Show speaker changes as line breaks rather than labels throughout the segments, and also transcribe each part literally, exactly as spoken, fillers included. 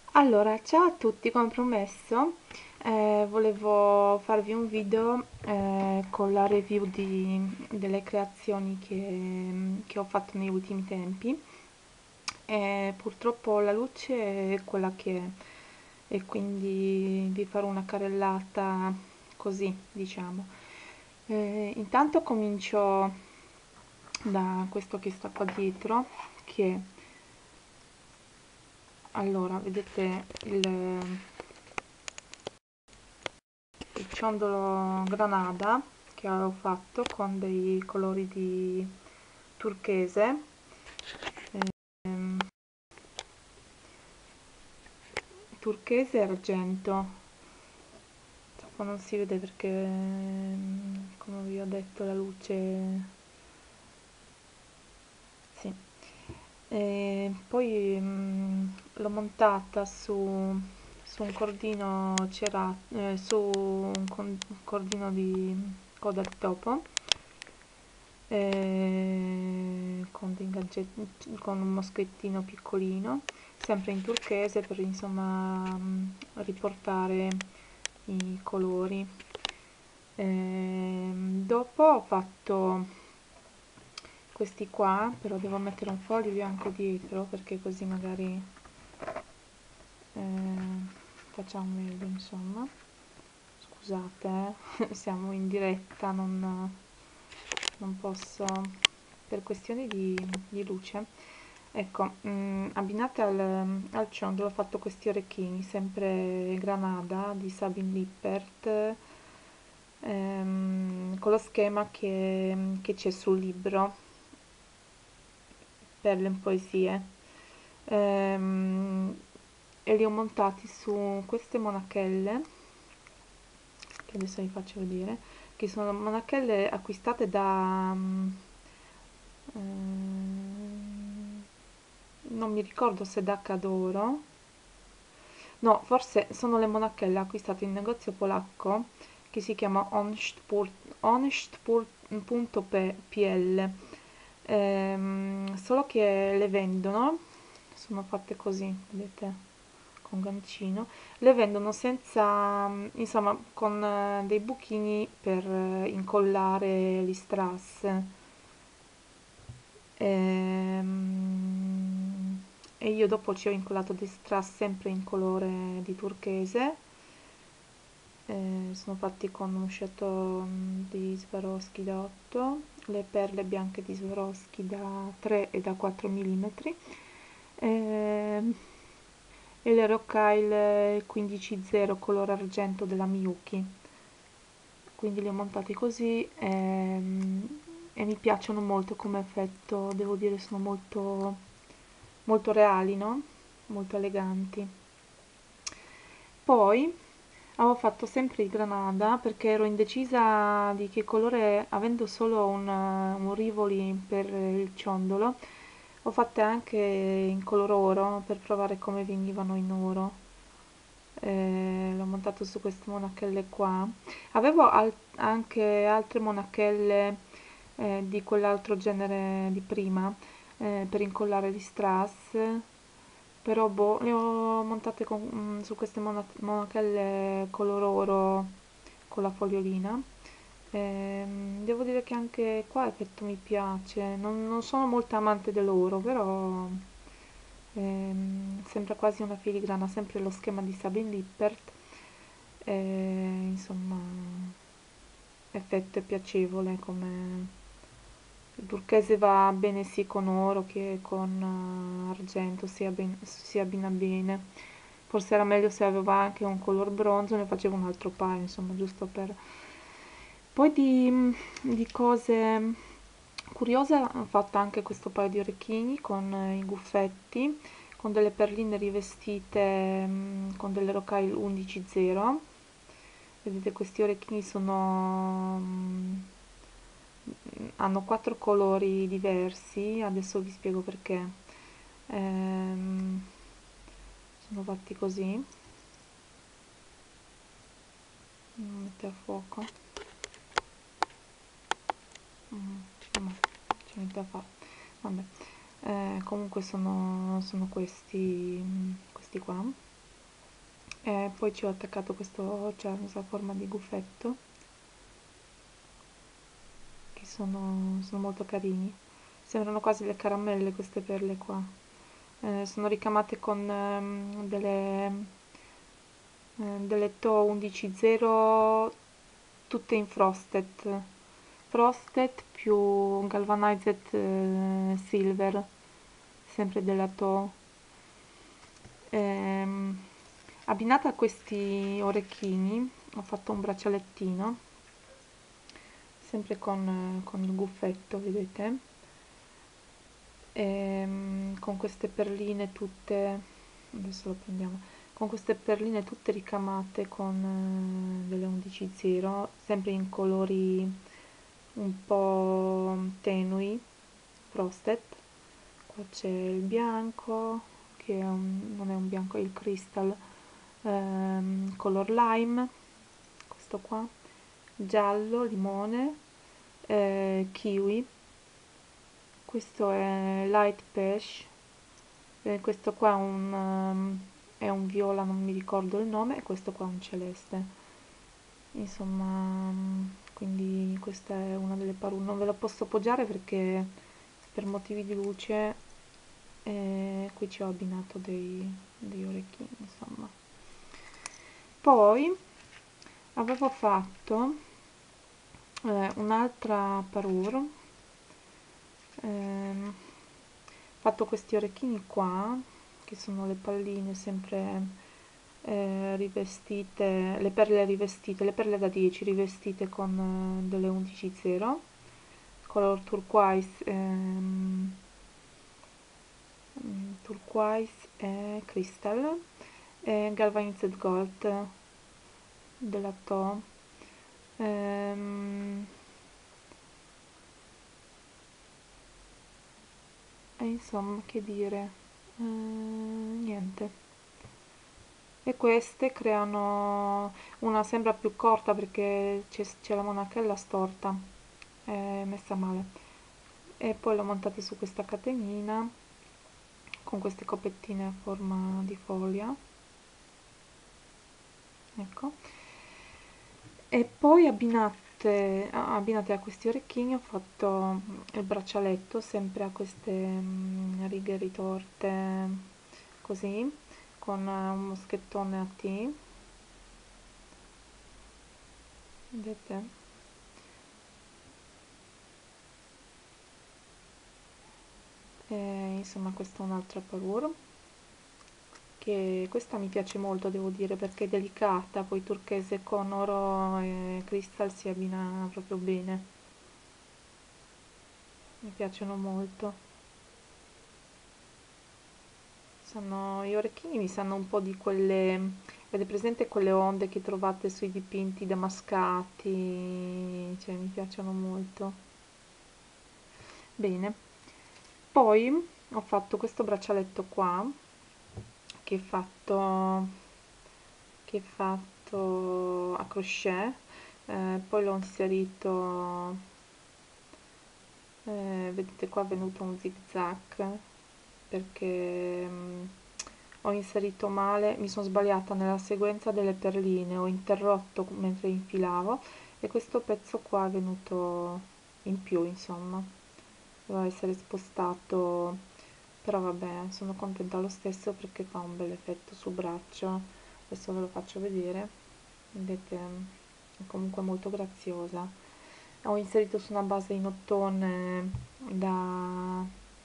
Allora, ciao a tutti, come promesso, eh, volevo farvi un video eh, con la review di- delle creazioni che, che ho fatto negli ultimi tempi. E purtroppo la luce è quella che è e quindi vi farò una carrellata così, diciamo. Eh, intanto comincio da questo che sta qua dietro, che allora, vedete il il ciondolo granada che avevo fatto con dei colori di turchese, ehm, turchese e argento. Qua non si vede perché, ehm, come vi ho detto, la luce. Sì. E poi mm, l'ho montata su, su un cordino cerato, eh, su un con- cordino di coda di topo, eh, con, dei gadget- con un moschettino piccolino, sempre in turchese per insomma mm, riportare i colori. Ehm, dopo ho fatto questi qua, però devo mettere un foglio bianco dietro perché così magari eh, facciamo meglio, insomma. Scusate, eh, siamo in diretta, non, non posso, per questioni di, di luce. Ecco, mm, abbinate al, al ciondolo ho fatto questi orecchini, sempre Granada di Sabine Lippert, ehm, con lo schema che che c'è sul libro Perle in poesie. Ehm, e li ho montati su queste monachelle, che adesso vi faccio vedere, che sono monachelle acquistate da... mm, ehm, non mi ricordo se da Cadoro, no, forse sono le monachelle acquistate in un negozio polacco che si chiama honest.pl. Ehm, solo che le vendono, sono fatte così, vedete, con gancino, le vendono senza, mm, insomma, con eh, dei buchini per eh, incollare gli strass. Ehm, e io dopo ci ho incollato dei strass sempre in colore di turchese. Eh, sono fatti con un sciato mm, di Swarovski da otto, le perle bianche di Swarovski da tre e da quattro millimetri, ehm, e le Rockail quindici zero color argento della Miyuki. Quindi li ho montati così, ehm, e mi piacciono molto come effetto, devo dire sono molto, molto reali, no? Molto eleganti. Poi avevo fatto sempre il Granada perché ero indecisa di che colore, avendo solo un, un Rivoli per il ciondolo, ho fatte anche in color oro per provare come venivano in oro. Eh, l'ho montato su queste monachelle qua. Avevo al- anche altre monachelle eh, di quell'altro genere di prima, eh, per incollare gli strass, però boh, le ho montate con- mm, su queste mona- monachelle color oro con la fogliolina. Ehm, devo dire che anche qua l'effetto mi piace, non, non sono molto amante dell'oro, però ehm, sembra quasi una filigrana, sempre lo schema di Sabine Lippert. E, insomma, effetto è piacevole, come il turchese va bene sia con oro che con eh, argento, si, abbi- si abbina bene. Forse era meglio se aveva anche un color bronzo, ne facevo un altro paio, insomma, giusto per... Poi di, di cose curiose ho fatto anche questo paio di orecchini con eh, i guffetti, con delle perline rivestite mm, con delle rocaille undici zero. Vedete, questi orecchini sono, mm, hanno quattro colori diversi, adesso vi spiego perché. Ehm, sono fatti così. Mm, mette a fuoco. Mm, no, ci mette a fare. Vabbè. Eh, comunque sono, sono questi, mm, questi qua. E poi ci ho attaccato questo charms a forma di gufetto, che sono, sono molto carini. Sembrano quasi le caramelle queste perle qua. Eh, sono ricamate con ehm, delle, eh, delle To undici zero, tutte in frosted. Frosted più galvanized eh, silver, sempre della To. Ehm, Abbinata a questi orecchini ho fatto un braccialettino, sempre con, con il guffetto, vedete? Ehm, con queste perline tutte, adesso lo prendiamo, con queste perline tutte ricamate con eh, delle undici zero, sempre in colori un po' tenui, frosted. Qua c'è il bianco, che è un- non è un bianco, è il crystal, ehm, color lime, questo qua, giallo, limone, eh, kiwi, questo è light peach, eh, questo qua è un, um, è un viola, non mi ricordo il nome, e questo qua è un celeste. Insomma, mm, quindi questa è una delle parole. Non ve la posso appoggiare perché per motivi di luce, e qui ci ho abbinato dei, degli orecchini, insomma. Poi avevo fatto eh, un'altra parure, ehm, fatto questi orecchini qua, che sono le palline sempre eh, rivestite, le perle rivestite, le perle da dieci rivestite con eh, delle undici zero, color turquoise, ehm, mm, turquoise e crystal, e galvanized gold della To. Ehm, e insomma, che dire, eh, niente. E queste creano una, sembra più corta perché c'è c'è la monachella storta, è messa male. E poi l'ho montata su questa catenina con queste copettine a forma di foglia, ecco. E poi abbinate, ah, abbinate a questi orecchini ho fatto il braccialetto, sempre a queste mm, righe ritorte, così, con eh, un moschettone a T, vedete? E, insomma, questa è un'altra parure, che questa mi piace molto, devo dire, perché è delicata, poi turchese con oro e crystal si abbina proprio bene, mi piacciono molto. Sanno, gli orecchini mi sanno un po' di quelle, avete presente quelle onde che trovate sui dipinti damascati? Cioè, mi piacciono molto. Bene, poi ho fatto questo braccialetto qua, che è fatto, che è fatto a crochet, eh, poi l'ho inserito, eh, vedete qua è venuto un zig zag, perché mm, ho inserito male, mi sono sbagliata nella sequenza delle perline, ho interrotto mentre infilavo e questo pezzo qua è venuto in più, insomma, doveva essere spostato, però vabbè, sono contenta lo stesso perché fa un bel effetto sul braccio. Adesso ve lo faccio vedere, vedete, è comunque molto graziosa. Ho inserito su una base in ottone da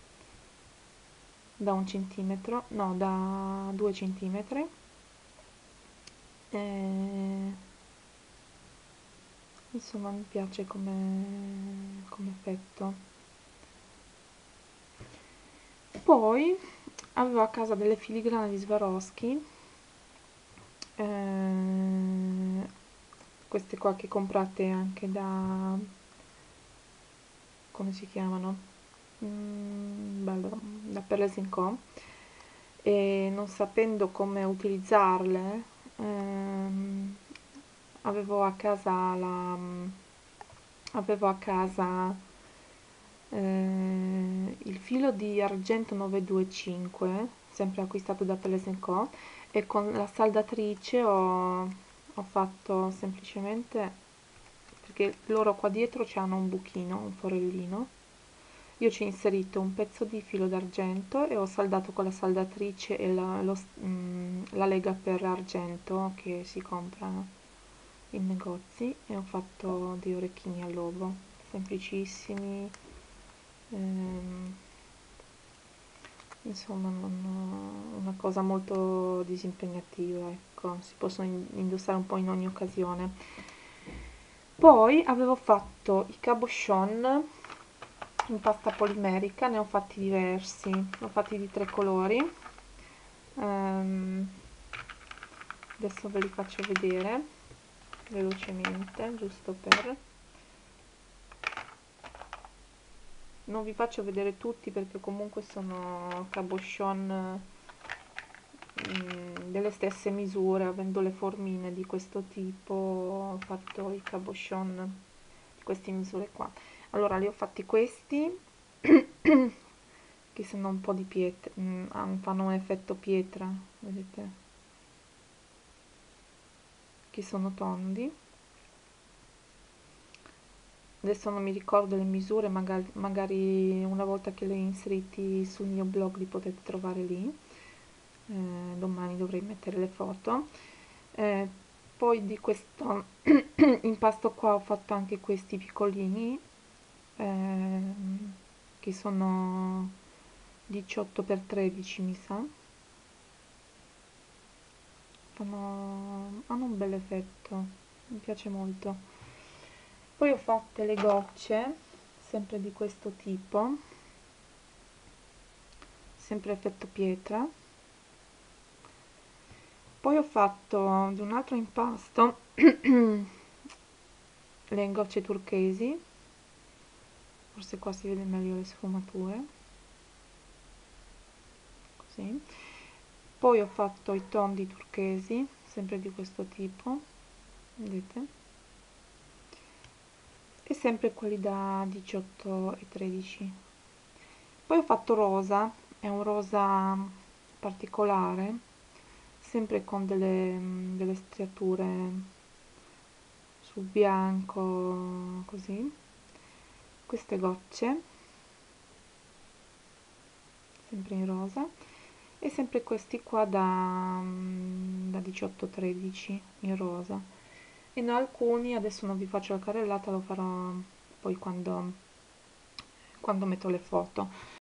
da un centimetro, no, da due centimetri. E, insomma, mi piace come, come effetto. Poi avevo a casa delle filigrane di Swarovski, eh, queste qua che comprate anche da, come si chiamano? Mm, bello, da Perles in Co. E non sapendo come utilizzarle, ehm, avevo a casa la, avevo a casa eh, il filo di argento nove due cinque, sempre acquistato da Thales and Co, e con la saldatrice ho, ho fatto semplicemente, perché loro qua dietro c'hanno un buchino, un forellino, io ci ho inserito un pezzo di filo d'argento e ho saldato con la saldatrice e la, lo, mm, la lega per argento che si compra in negozi, e ho fatto dei orecchini al lobo, semplicissimi, ehm, insomma non- una cosa molto disimpegnativa, ecco, si possono in- indossare un po' in ogni occasione. Poi avevo fatto i cabochon in pasta polimerica, ne ho fatti diversi, ne ho fatti di tre colori. Ehm, adesso ve li faccio vedere velocemente, giusto per... Non vi faccio vedere tutti perché comunque sono cabochon mm, delle stesse misure, avendo le formine di questo tipo, ho fatto i cabochon di queste misure qua. Allora, li ho fatti questi, che sono un po' di pietra, mm, fanno un effetto pietra, vedete? Che sono tondi. Adesso non mi ricordo le misure, magari, magari una volta che li ho inseriti sul mio blog li potete trovare lì. Eh, domani dovrei mettere le foto. Eh, poi di questo impasto qua ho fatto anche questi piccolini, ehm, che sono diciotto per tredici mi sa. Fanno, hanno un bel effetto, mi piace molto. Poi ho fatte le gocce, sempre di questo tipo, sempre effetto pietra. Poi ho fatto di un altro impasto le gocce turchesi, forse qua si vede meglio le sfumature, così. Poi ho fatto i tondi turchesi, sempre di questo tipo, vedete? E sempre quelli da diciotto e tredici. Poi ho fatto rosa, è un rosa particolare, sempre con delle, delle striature sul bianco, così. Queste gocce, sempre in rosa, e sempre questi qua da, da diciotto tredici in rosa. E ne ho alcuni, adesso non vi faccio la carrellata, lo farò poi quando, quando metto le foto.